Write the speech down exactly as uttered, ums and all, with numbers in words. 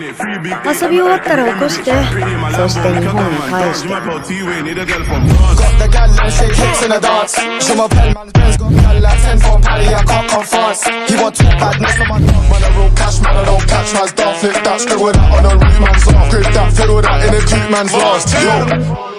遊び終わったら起こして、そして日本に返して。 Man's lost, yo.